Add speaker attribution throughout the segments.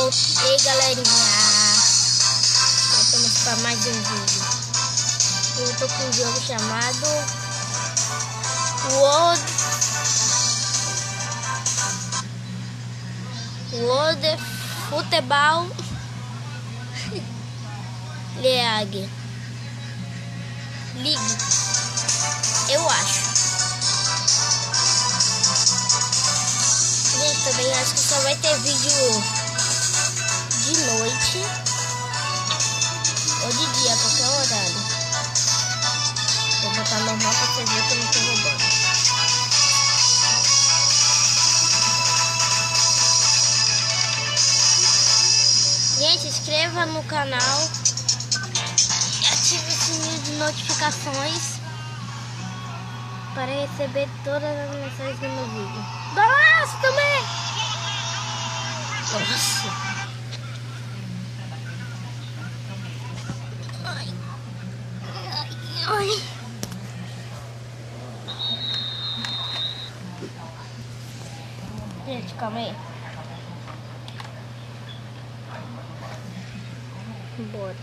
Speaker 1: Voltei, galerinha. Voltamos para mais um vídeo. Eu tô com um jogo chamado World Futebol League. Eu acho. Gente, também acho que só vai ter vídeo de noite ou de dia, a qualquer horário. Vou botar normal pra você ver que eu não tô roubando. Gente, se inscreva no canal e ative o sininho de notificações para receber todas as mensagens do meu vídeo. Golaço também! Nossa! Ai! Ai! Ai! Gente, calma aí. Bora.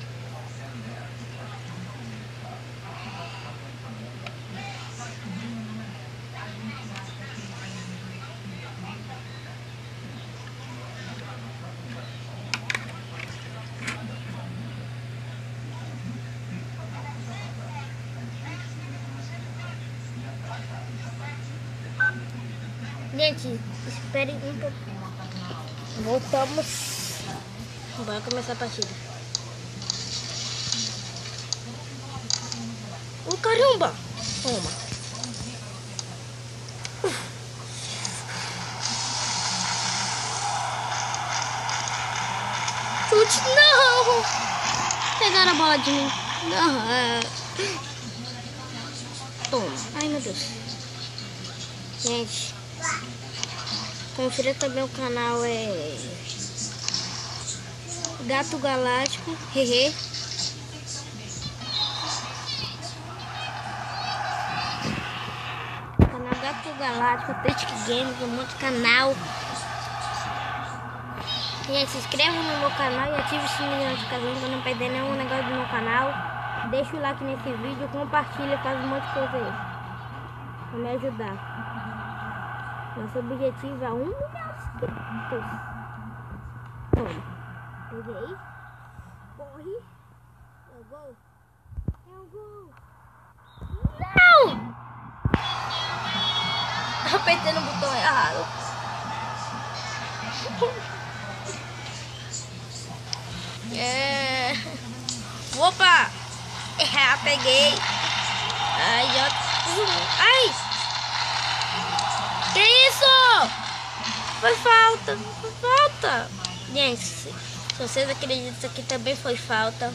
Speaker 1: Gente, esperem um pouco. Voltamos. Bora começar a partida. Oh, caramba! Toma. Chute, não! Pegaram a bola de mim. Não. Toma. Ai, meu Deus. Gente, confira também o canal Gato Galáctico. Hehe. Canal Gato Galáctico, Critic Games, um monte de canal. Gente, se inscreva no meu canal e ative o sininho de notificação para não perder nenhum negócio do meu canal. Deixa o like nesse vídeo, compartilha, faz um monte de coisa aí para me ajudar. Nosso objetivo é 1 milhão de inscritos. Toma. Peguei. Corre. É o gol. É o gol. Não! Apertei no botão errado. Opa! Peguei. Ai, ai! Que isso? Foi falta. Foi falta. Gente, se vocês acreditam que isso aqui também foi falta,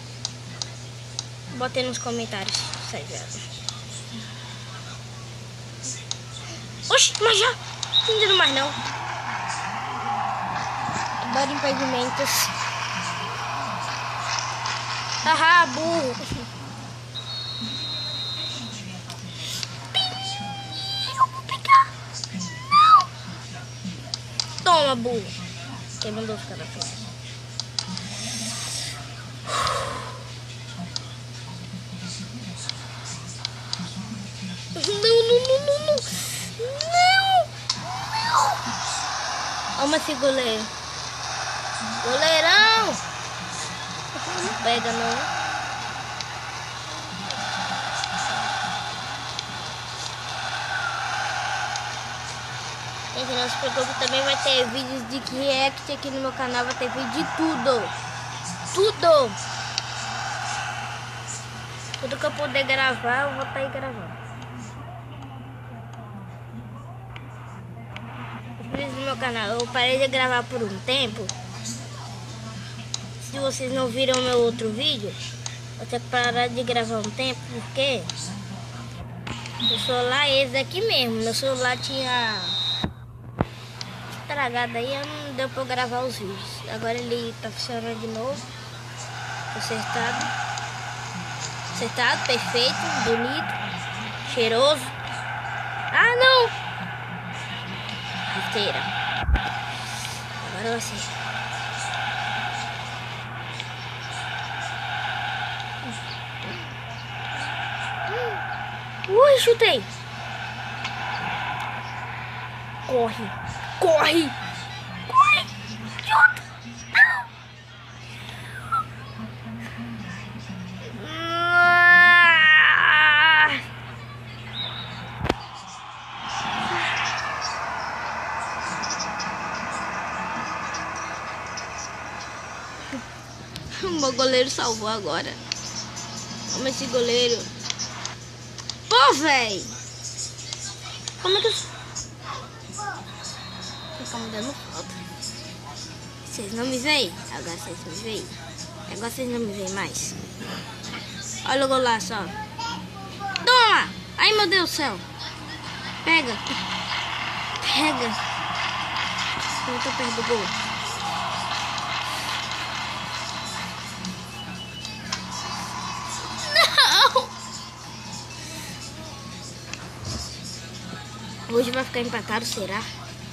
Speaker 1: botem nos comentários. Oxi, mas já não entendo mais não. Adoro impedimentos. Haha, burro. Eu vou pegar. Não. Toma, burro. Quem mandou ficar na frente? Não. Toma esse goleiro. Goleirão. Não pega não. Gente, não se preocupe, também vai ter vídeos de react aqui no meu canal, vai ter vídeo de tudo. Tudo! Tudo que eu puder gravar, eu vou estar aí gravando. Os vídeos do meu canal, eu parei de gravar por um tempo. Se vocês não viram meu outro vídeo, eu tenho que parar de gravar um tempo, porque o celular é esse aqui mesmo. Meu celular tinha estragado aí, não deu pra eu gravar os vídeos. Agora ele tá funcionando de novo. Acertado, perfeito, bonito, cheiroso. Ah, não! Inteira. Agora eu acerto. chutei. Corre. Corre. Corre. Chuta. O meu goleiro salvou agora. Como esse goleiro. Pô, véi! Como é que eu... Tá me dando falta. Vocês não me veem? Agora vocês me veem. Agora vocês não me veem mais. Olha o golaço, ó. Toma! Ai, meu Deus do céu. Pega. Pega. Eu tô perto do gol. Hoje vai ficar empatado, será?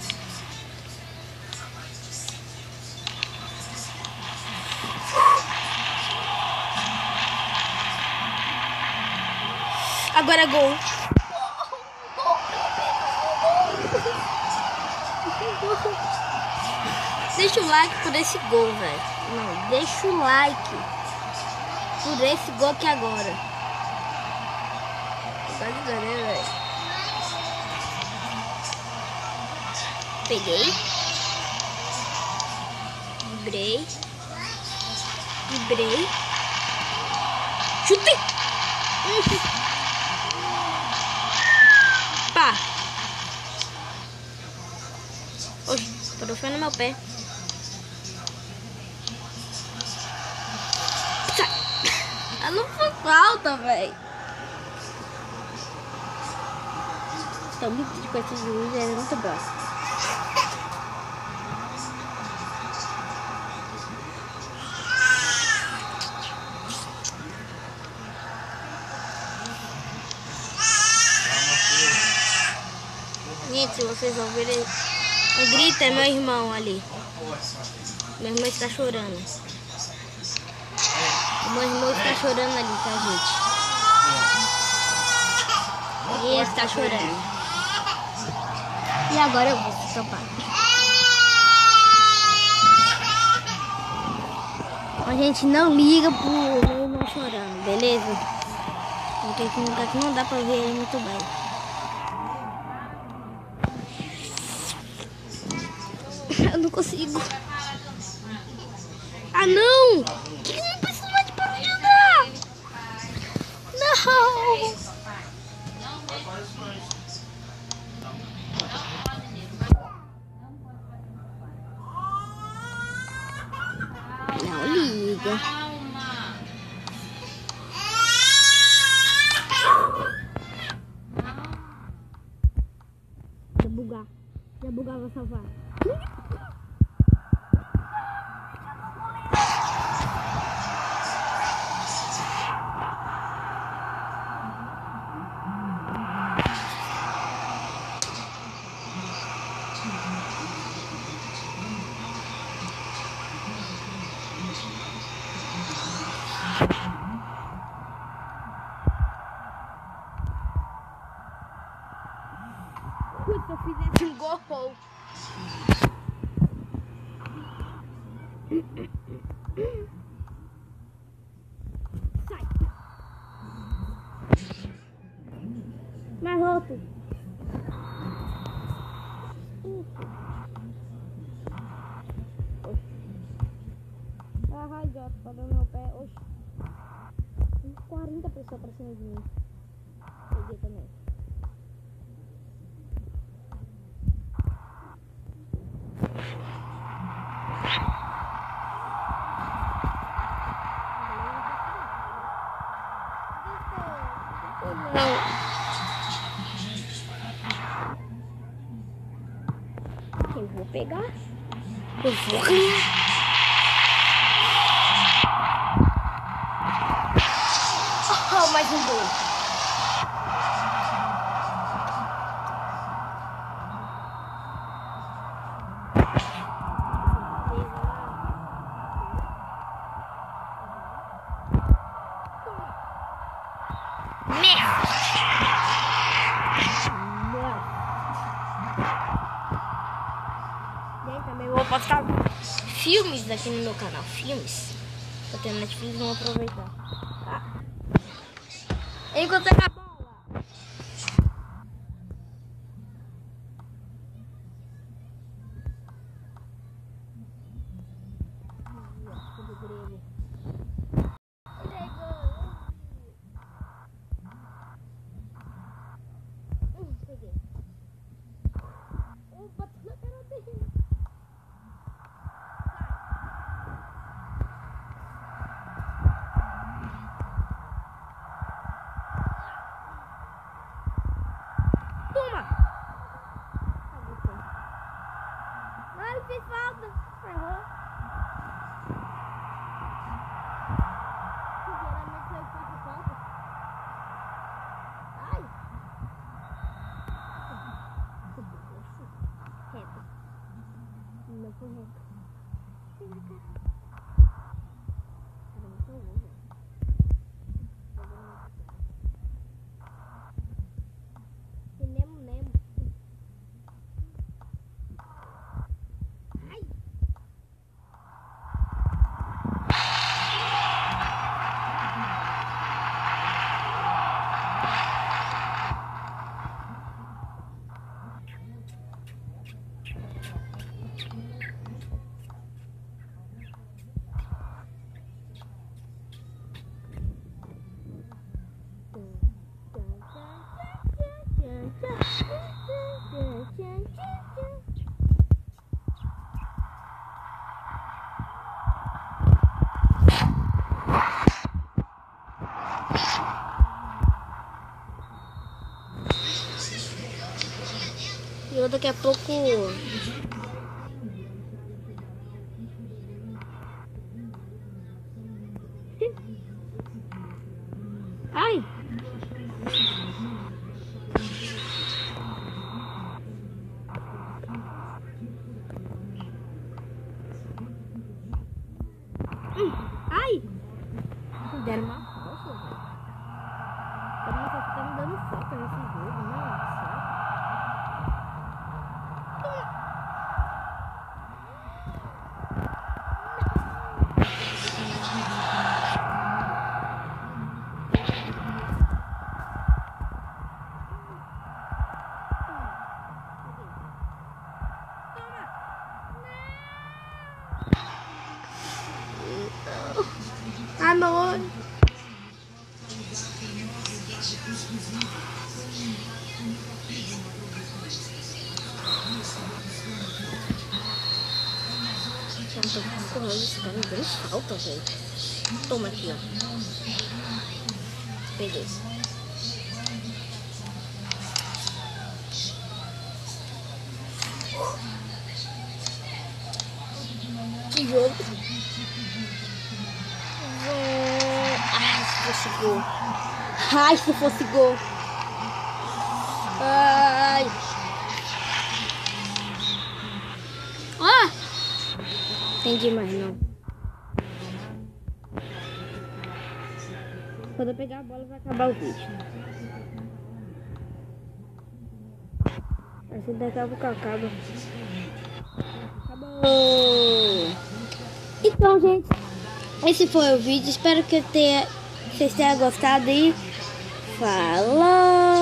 Speaker 1: Agora é gol. Deixa o like por esse gol, velho. Não, deixa o like por esse gol aqui agora. Quase ganhei, velho. Peguei. Vibrei. Vibrei. Chutei. Pá. Oxe, parou foi no meu pé. Ah, não foi falta, velho. Tô muito triste com esse juiz, ele é muito bom. Gente, se vocês ouvirem um grito, é meu irmão ali. Meu irmão está chorando. O meu irmão está chorando ali, tá, gente? Ele está chorando. E agora eu vou tampar. A gente não liga pro meu irmão chorando, beleza? Porque aqui não dá pra ver ele muito bem. Eu não consigo. Ah, não! Que não precisa mais para me ajudar? Não! Não liga. Ia bugar. Ia bugar, vou salvar. Se eu fizesse um gol. Sai. Mais outro. Ah, idiota, tá dando meu pé. Oxi. Tem 40 pessoas pra cima de mim. Peguei também. Eu vou pegar. Eu vou. Oh, mais um gol. Merda. gente. Também vou postar filmes aqui no meu canal. Filmes. Tô tendo Netflix, vamos aproveitar. Tá? Encontrei a bola. Peguei. Opa, tô na cara dele. Toma! Não, ele fez falta. Errou. Geralmente eu fiz falta. Ai! Reto. Não foi reto. Vem pra cá. Caramba, tô louco. Nemo, Nemo. Ai! E eu daqui a pouco... Ai! Ai! Deram uma falta, velho. Todo mundo tá me dando falta nesse jogo, né? Ah, não. Eu tô correndo, esse cara me dando falta, velho. Toma aqui, ó. Peguei. Que jogo. Ai, se fosse gol. Ai, se fosse gol. Ai. Ah! Entendi mais não. Quando eu pegar a bola vai acabar o vídeo. Assim daqui a pouco acaba. Acabou! Então, gente, esse foi o vídeo. Espero que vocês tenham gostado e falou!